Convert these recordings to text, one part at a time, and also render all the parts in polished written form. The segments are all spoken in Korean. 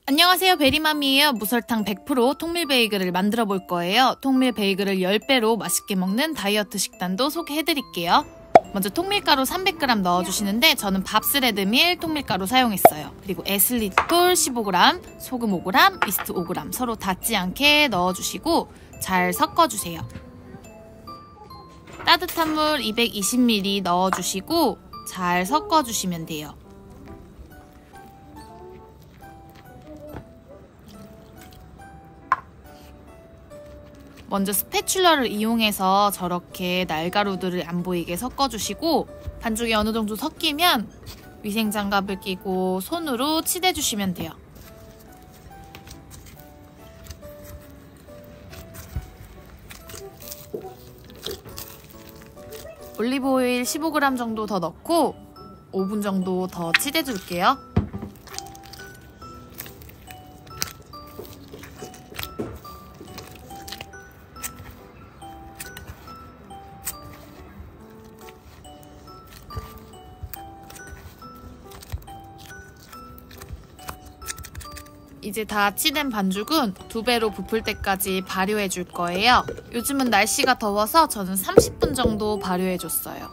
안녕하세요, 베리맘이에요. 무설탕 100% 통밀 베이글을 만들어 볼 거예요. 통밀 베이글을 10배로 맛있게 먹는 다이어트 식단도 소개해드릴게요. 먼저 통밀가루 300g 넣어주시는데 저는 밥스레드밀 통밀가루 사용했어요. 그리고 에슬리톨 15g, 소금 5g, 이스트 5g 서로 닿지 않게 넣어주시고 잘 섞어주세요. 따뜻한 물 220ml 넣어주시고 잘 섞어주시면 돼요. 먼저 스패츌러를 이용해서 저렇게 날가루들을 안 보이게 섞어주시고 반죽이 어느 정도 섞이면 위생장갑을 끼고 손으로 치대주시면 돼요. 올리브오일 15g 정도 더 넣고 5분 정도 더 치대줄게요. 이제 다 치댄 반죽은 2배로 부풀 때까지 발효해 줄 거예요. 요즘은 날씨가 더워서 저는 30분 정도 발효해 줬어요.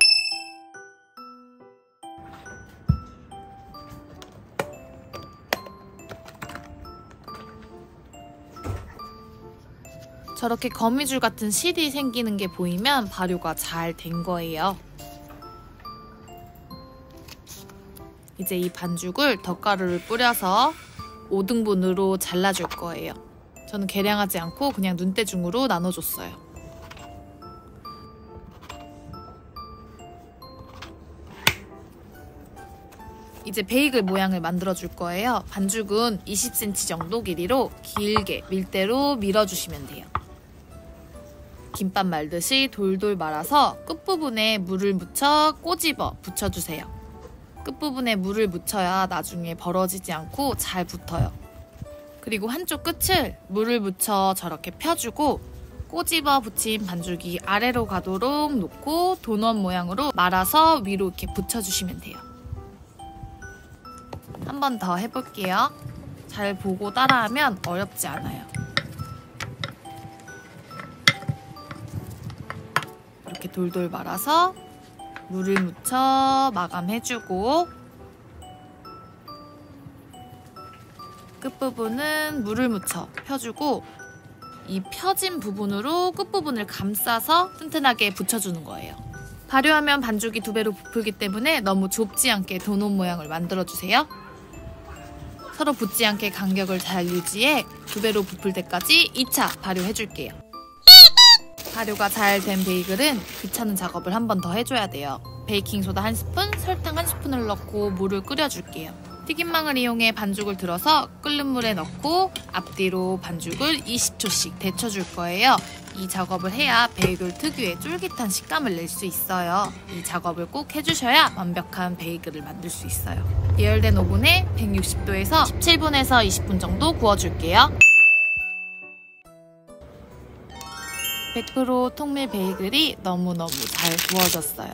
저렇게 거미줄 같은 실이 생기는 게 보이면 발효가 잘 된 거예요. 이제 이 반죽을 덧가루를 뿌려서 5등분으로 잘라줄 거예요. 저는 계량하지 않고 그냥 눈대중으로 나눠줬어요. 이제 베이글 모양을 만들어줄 거예요. 반죽은 20cm 정도 길이로 길게 밀대로 밀어주시면 돼요. 김밥 말듯이 돌돌 말아서 끝부분에 물을 묻혀 꼬집어 붙여주세요. 끝부분에 물을 묻혀야 나중에 벌어지지 않고 잘 붙어요. 그리고 한쪽 끝을 물을 묻혀 저렇게 펴주고 꼬집어 붙인 반죽이 아래로 가도록 놓고 도넛 모양으로 말아서 위로 이렇게 붙여주시면 돼요. 한 번 더 해볼게요. 잘 보고 따라하면 어렵지 않아요. 이렇게 돌돌 말아서 물을 묻혀 마감해주고 끝부분은 물을 묻혀 펴주고 이 펴진 부분으로 끝부분을 감싸서 튼튼하게 붙여주는 거예요. 발효하면 반죽이 2배로 부풀기 때문에 너무 좁지 않게 도넛 모양을 만들어주세요. 서로 붙지 않게 간격을 잘 유지해 2배로 부풀 때까지 2차 발효해줄게요. 발효가 잘 된 베이글은 귀찮은 작업을 한 번 더 해줘야 돼요. 베이킹소다 1스푼, 설탕 1스푼을 넣고 물을 끓여줄게요. 튀김망을 이용해 반죽을 들어서 끓는 물에 넣고 앞뒤로 반죽을 20초씩 데쳐줄 거예요. 이 작업을 해야 베이글 특유의 쫄깃한 식감을 낼 수 있어요. 이 작업을 꼭 해주셔야 완벽한 베이글을 만들 수 있어요. 예열된 오븐에 160도에서 17분에서 20분 정도 구워줄게요. 100% 통밀 베이글이 너무너무 잘 구워졌어요.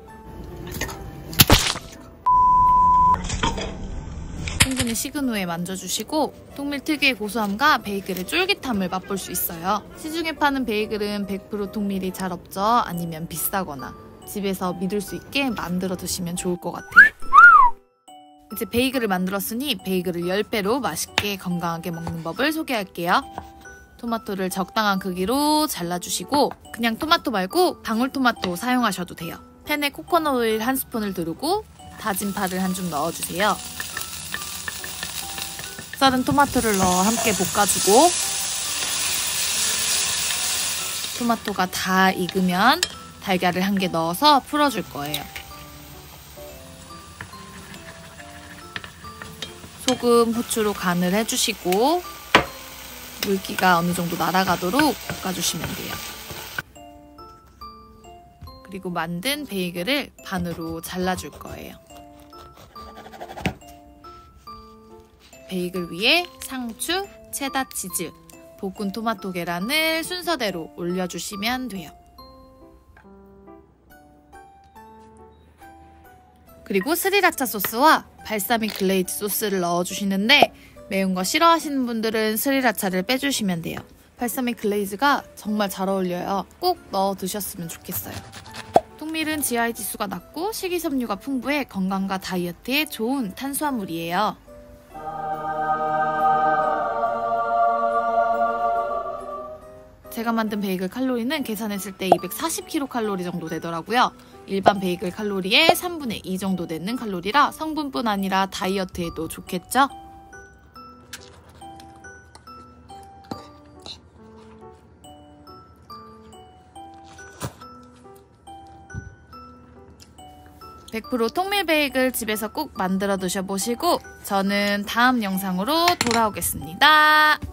충분히 식은 후에 만져주시고 통밀 특유의 고소함과 베이글의 쫄깃함을 맛볼 수 있어요. 시중에 파는 베이글은 100% 통밀이 잘 없죠. 아니면 비싸거나 집에서 믿을 수 있게 만들어 드시면 좋을 것 같아요. 이제 베이글을 만들었으니 베이글을 10배로 맛있게 건강하게 먹는 법을 소개할게요. 토마토를 적당한 크기로 잘라주시고 그냥 토마토 말고 방울토마토 사용하셔도 돼요. 팬에 코코넛 오일 1스푼을 두르고 다진 파를 한 줌 넣어주세요. 썰은 토마토를 넣어 함께 볶아주고 토마토가 다 익으면 달걀을 1개 넣어서 풀어줄 거예요. 소금, 후추로 간을 해주시고 물기가 어느 정도 날아가도록 볶아주시면 돼요. 그리고 만든 베이글을 반으로 잘라줄 거예요. 베이글 위에 상추, 체다 치즈, 볶은 토마토 계란을 순서대로 올려주시면 돼요. 그리고 스리라차 소스와 발사믹 글레이즈 소스를 넣어주시는데 매운 거 싫어하시는 분들은 스리라차를 빼주시면 돼요. 발사믹 글레이즈가 정말 잘 어울려요. 꼭 넣어 드셨으면 좋겠어요. 통밀은 GI 지수가 낮고 식이섬유가 풍부해 건강과 다이어트에 좋은 탄수화물이에요. 제가 만든 베이글 칼로리는 계산했을 때 240kcal 정도 되더라고요. 일반 베이글 칼로리의 3분의 2 정도 되는 칼로리라 성분뿐 아니라 다이어트에도 좋겠죠? (100% 통밀 베이글) 집에서 꼭 만들어 드셔보시고 저는 다음 영상으로 돌아오겠습니다.